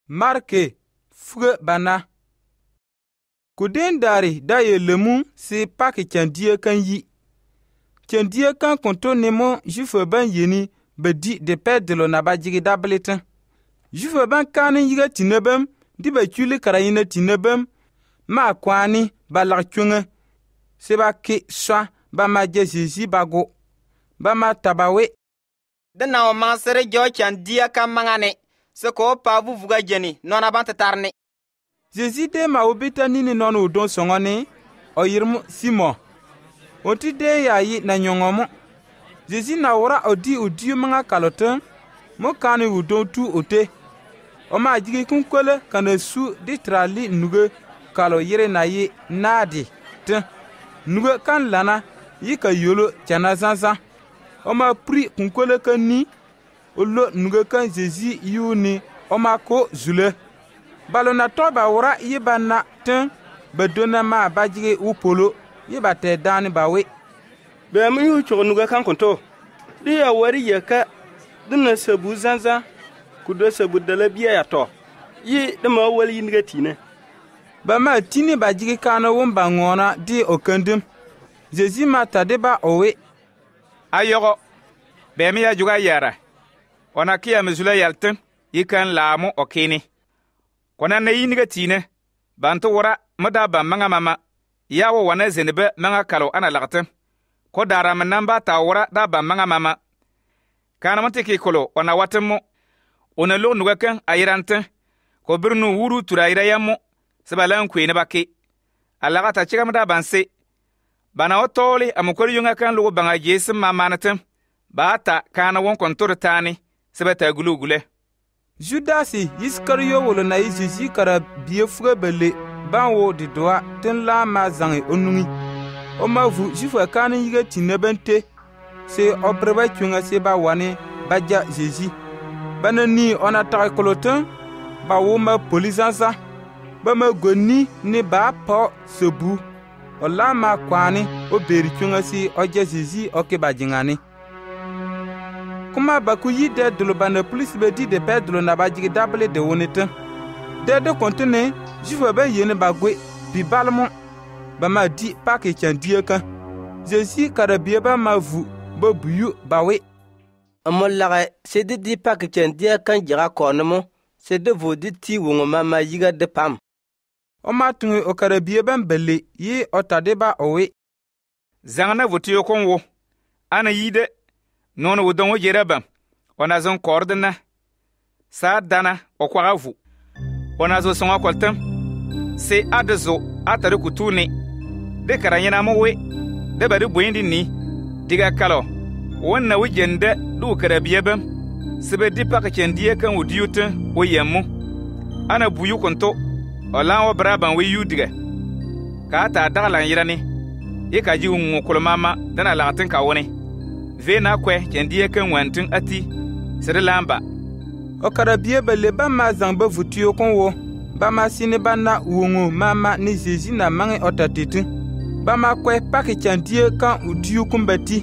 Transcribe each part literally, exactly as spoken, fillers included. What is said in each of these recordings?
Marke fure bana. Kuden dari da ye lemu si paki chandie kan yi. Chandie kan konto nemo jufe ban yeni bedi de pedlo na ba jigi dabletin. Jufe ban kanin yiga tinebem di ba chuli karayina tinebem ma kwani ba lak chunga. Se ba ki swa ba ma jezizi bago. Ba ma tabawe. De na o mansere jo chandia kan mangane. Se ko pa bu vuga jeni nona ban tatarne. Jésus de ma obita nini non udon songoni o yirmu Simon. Oti de ya yi na nyongomo. Jésus na ora odi udi manga kalotin mo kani udon tu ote. O ma jigi kunkole kana su di trali nuge kalo yire na yi nadi. Tin nuge kan lana yi ka yolo chana zanza. O ma pri kunkole kan ni olo nuge kan Jésus yuni o ma ko zule. Balona toba wora yiba na tin bedona ma bajige upolo yiba te dani bawe. Be mu yu chogo nuga kan konto. Di ya wari yaka dina sabu zanza kudo sabu dala biya ya to. Yi dama wali niga tine. Ba ma tini bajige kana womba ngona di okandim. Jésus ma tadeba owe. Ayogo. Be mi ya juga yara. Ona kiya mizula yaltin yikan laamu okini. Kona na yiniga tine bantu wora mada ba manga mama yawo wana zenebe manga kalo ana lagte ko dara manamba ta wora da ba manga mama kana mantiki kolo ona watemo ona lo nuga kan ayirante ko birnu wuru turayira yammo sabalan ku ne bakke alaga ta chiga mada banse bana otoli amukori yunga kan lo banga jesu mama natem ba ta kana won kontor tani sabata gulugule. Judasi Iskariyo wolo na Jésus kara biye fuga bele banwo di doa tin la ma zangi onungi. O ma vu jifu kanin yiga tinebente se obreba chunga se ba wane baja Jésus. Bana ni ona ta kolotin ba wo ma polizansa ba ma goni ni ba po sebu. O la ma kwani o beri chunga si oje Jésus o ke bajingani. Kuma baku yi de doloba na police be di de pedro na ba jigi dable de wonete. De de kontene jufa ben yene bagwe bi balmo ba ma di pa ke chandie kan. Jésus karabie ba ma vu ba buyu bawe. Amon la c'est de di pa ke chandie kan jira konomo c'est de vodi ti wongo mama yiga de pam. O ma tunwe o karabie ben bele yi o tadeba owe. Zangna votiyo konwo ana yide non wudon wo jeraba ona zon kordna sa dana o kwagavu ona zo songa koltam se adezo atare kutuni de karanyana mowe de bari boyindi ni diga kalo wonna wujende du karabiyeba sebe dipaka kendiye kan wudiyuta wo yemmu ana buyu konto ola wo braban we yudiga ka ta dagalan yirani e ka ji unwo kolmama dana lagatin ka woni vena kwe kendie kan wantin ati sere lamba o karabie bele ba ma zamba vutio konwo ba ma sine bana wongo mama ni Jésus na mange otatitin ba ma kwe paki kendie kan udiu kumbati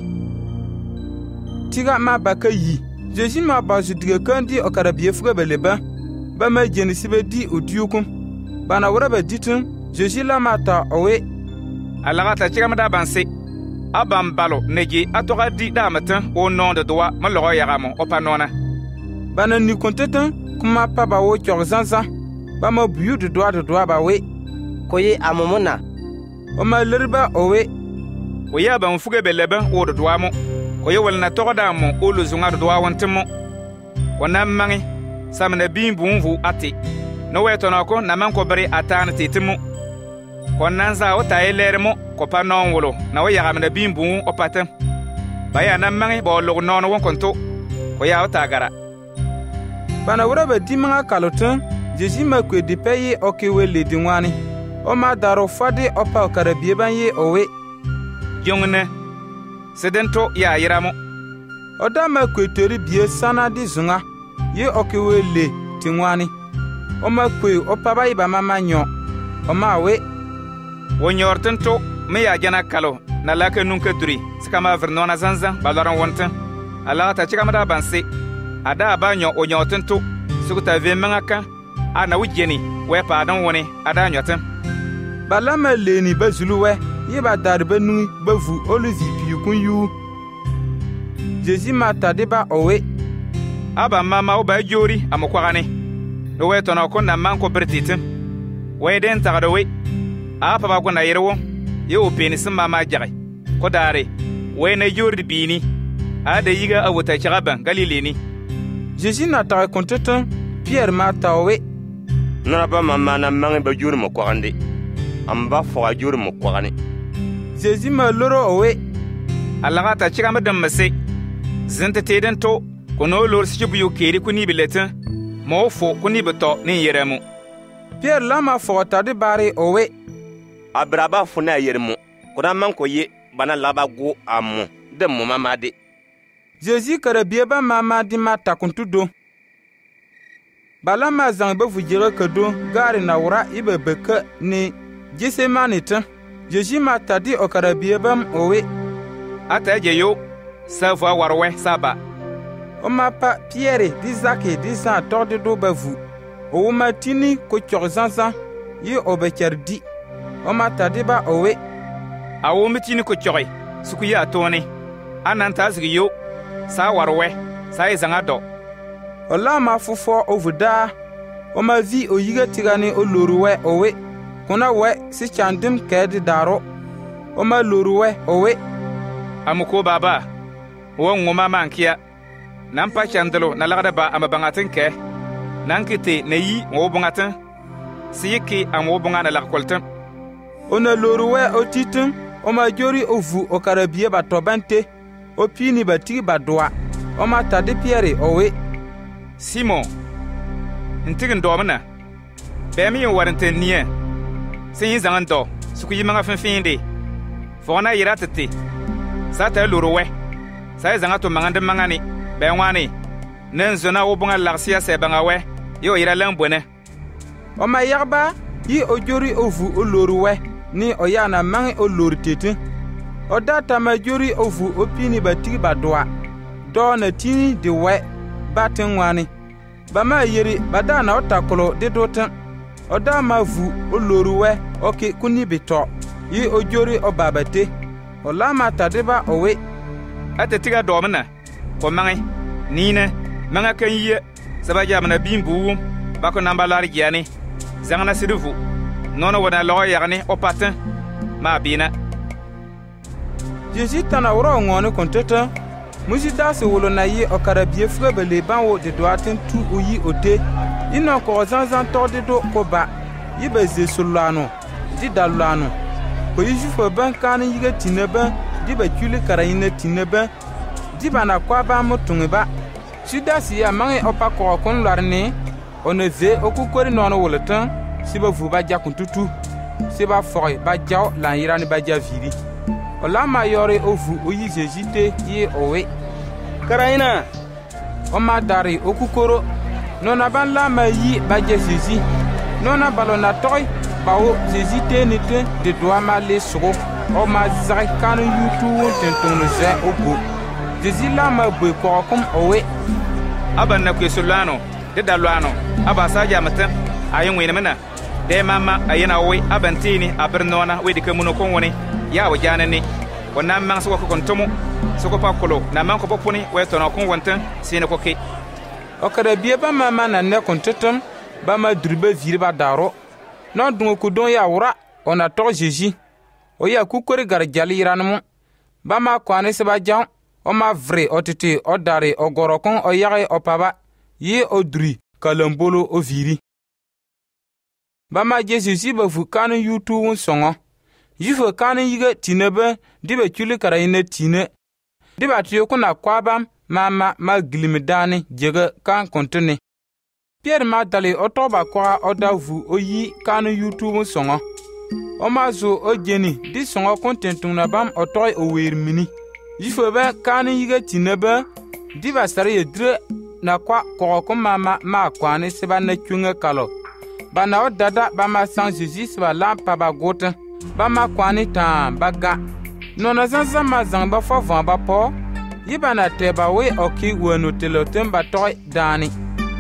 tiga ma bakayi Jésus ma bazu dige kandi o karabie fuga bele ba ba ma jeni sibe di udiu kum bana wora ba ditun Jésus la mata owe alaga ta tiga mada banse abam balo neji atoga di damatan o non de doa ma logo yagamo o panona bana ni kontetan kuma pa ba wo chogzanza ba ma buyu de doa de doa ba we koye amomona o ma lerba owe o ya ban fuge belebe o de doa mo koye walna toga da mo o lo zunga de doa wantemo wana mangi samna bimbu mvu ati no weto na ko na man ko bari atana titimo konanza o tayelermo ko pa non wolo na wo yagamna bimbu o patem baya na mangi bo lo non won konto ko ya o tagara bana wora be dimanga kalotin Jésus ma kwe di paye o ke wele dinwani o ma daro fade o pa karabie banye owe jongne sedento ya yiramo o da ma kwe tori bie sana di zunga ye o ke wele tinwani o ma kwe o pa bayi ba mama nyo o ma we wonyortento me ya jana kalo na laka nunka duri skama vernona zanza balaran wonten ala ta chika mada banse ada ba nyo onyortento sukuta ve mangaka ana wujeni we pa dan woni ada nyotem balama leni bazuluwe yi ba darbe nui bavu olivi piyukun yu Jésus ma tadiba owe aba mama o ba jori amokwagane do we tono ko na man ko bertitim we den tagado we apa ba ko na yerewo ye o penis mama jare ko dare we na jori bini ada yiga awuta chagaban galileni Jésus na ta kontetan Pierre ma tawe na ba mama na man ba jori mo kwagande amba fo a jori mo kwagane Jésus ma loro owe alaga ta chigama dammase zinte teden to kono lor sibu yu keri kuni biletin mo fo kuni beto ni yeremu Pierre lama fo ta de bare owe abraba fo na yeremu kona man ko ye bana laba go amu de mo mama de Jésus kara bieba mama di mata kuntudo balama zang ba vujira kado gari na wura ibe beka ni jise manita Jésus mata di okara bieba owe ata je yo sava warwe saba o ma pa Pierre di Zake di sa torde do bavu o ma tini ko chorzanza yi obecherdi o ma tadiba owe awo mitini ko choy suku ya toni ananta zigi yo sa warwe sa izanga do o la ma fufo ovuda o ma vi o yiga tigani o loruwe owe kuna we si chandim kedi daro o ma loruwe owe amuko baba wo ngoma mankia nampa chandelo na lagada ba amabangatin ke nankite na yi wo bungatin siyiki amwo bunga na lakoltin ona loruwe o titin o ma jori ovu o karabie ba tobante o pini ba ti ba doa o ma tade Pierre owe Simon ntigin domna bemi warante niye sin zangando suku yimanga finfinde fona yiratete sata loruwe sai zanga to mangande mangani be wani nen zona wo bunga larsia se banga we yo ira lan bone o ma yagba yi o jori ovu o loruwe ni o yana mangi o lortete o data ma jori ovu o pini batigi badoa do na tini de we batin wani ba ma yeri badana o takolo de dotan o da ma vu o loruwe o ke kuni bito yi o jori o babate o la ma tadeba owe ate tiga domna ko mangi nina manga kan yiye sabaja mana bimbu bako namba lar giani zangna sidufu nono wona lo yagni o patin ma bina Jésus tana woro ngone konteta musi dasi wolo na yi o karabie frebe le banwo de doatin tu oyi ote ino ko zanzan to de do ko ba yibe ze sulano di dalano ko yifo ban kan yiga tineba di ba chuli karayina tineba di bana kwa ba mutunga ba sidasi ya mangi opa ko kon larni one ze okukori nono wolotan siba vuba jakuntutu siba foy ba jaw la yirani ba javiri ola ma yore ovu oyi jejite yi owe karayina o ma dari okukoro nona ban la ma yi ba jesi nona balona toy bawo jejite ni te de doa ma le sogo o ma zai kan yutu tentonu ze ogo jesi la ma boy ko kom owe aban na kwesulano de dalwano aba saja matan ayin wina mana de mama ayina owe abantini abernona we de kamuno kon woni ya wajana ni wana mang so ko kontomo so ko pakolo na mang ko popuni we tono kon wontan sine ko ke o kada bie ba mama na ne kontetam ba ma drube vire ba daro non dungo ko don ya wura ona to Jésus o ya ku kori gar jali ranmu ba ma kwani se ba jan o ma vre o tete o dare o goro kon o yare o paba yi o dri kalambolo o viri ba ma Jésus ba fu kanu yutu won songo yifo kanu yiga tinebe dibe chuli karayine tine diba tiyo kuna kwabam mama ma glimidani jega kan kontene Pierre ma dali o toba kwa o davu o yi kanu yutu won songo o ma zo o jeni di songo kontentung na bam o toy o wer mini yifo ba kanu yiga tinebe diba sare yedre na kwa ko ko mama ma kwani seba na chunga kalo bana o dada ba ma san Jésus ba lampa ba goten ba ma kwani ta baga nona zanza ma zang ba fo van ba po yibana te ba we oki wonu telotem ba toy dani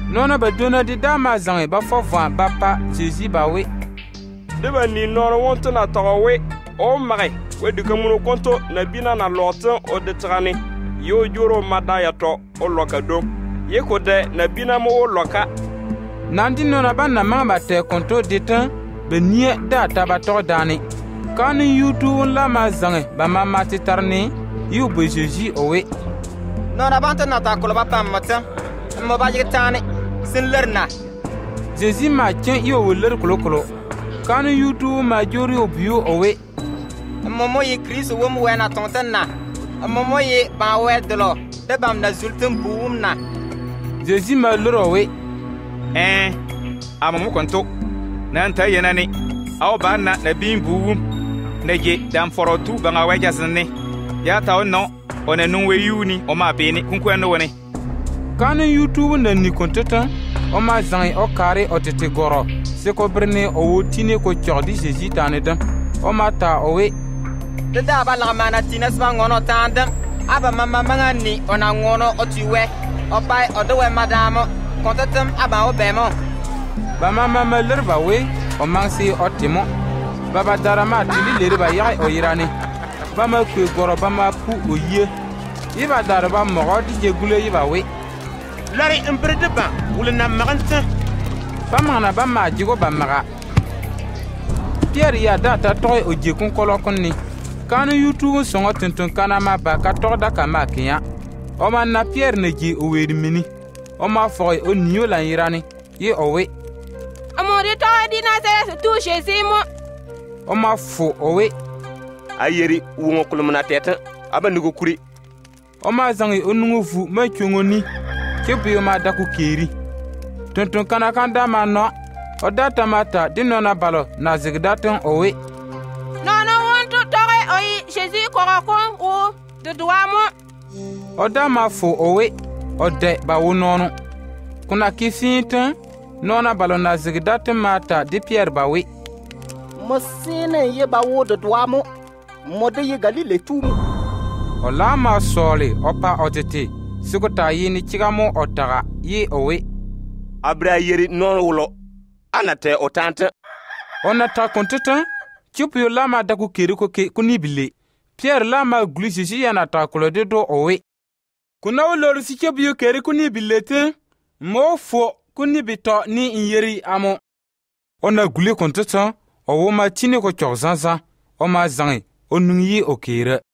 Nona ba dona di dama zange ba fo va ba pa Jésus ba we. De ba ni nona wonto na to we o mare we de kamuno konto na bina na lotin o de trane yo joro madaya to o loka do ye ko de na bina mo o loka nandi nona ba na ma ba te konto ditan be nie da ta ba to dani kan yutu la ma zange ba ma mati tarni yu be Jésus o we. Nona ba ta na ta ko ba pam mata mo ba yitane sin lerna Jésus ma chen yo wuler kolo kolo kan yutu ma jori o biu o we. Momo yi Kristo wom wena tonten na momo yi ba wedlo de bam na zultum buum na Jésus ma loro we. Eh amamu konto nan ta yana ne aw ba na na bin buum na je dan forotu ba nga weja sinne ya ta onno ona nun we yuni o ma be ni kunku eno woni kan YouTube na ni kontata o ma zan o kare o tete goro se ko brene o wotine ko chordi Jésus tane dan o ma ta o we. de da ba la mana tinas ba ngono tandem aba mama mangani ona ngono otiwe opai odowe madamo kontatem aba obemo ba mama maler ba we o mansi otimo baba darama tili leri ba yai o irani ba ma kwe goro ba ma pu oye iba darba mo di jegule iba we lari imbrede ba wulna maganta ba mana ba ma jigo ba maga Pierre ya data toy o jekun kolokon ni kanu YouTube songo tuntun kana ma ba ka to da ka ma kiya o man na Pierre ne ji o weri mini o ma foy o niyo la irani ye o we amore to di na se tu Jésus mo o ma fo o we ayeri wongo kulumna teta aba nugo kuri o ma zangi o nungu fu ma chungo ni ke bi o ma da ku keri tuntun kana kan da ma no o data mata dinona balo na zigdaton o we non non wonto tore oyi Jésus korakon o de doamo o da ma fo o we o de ba wonono kuna kifinta nona balo na zigdaton mata di Pierre ba we mosine ye ba wo de doamo mode ye Galile tumu o la ma sole o pa o tete sukota yini chigamo o taga ye o we abra yeri non wulo anate o tante ona ta kontata chupu lama da ku keri ko ke kunibile Pierre lama glisi si yana ta kolode do owe kuna wolor si chupu keri kunibile te mo fo kunibito ni inyeri amo ona gule kontata o wo ma tine ko chokzanza o ma zangi o nungi o kere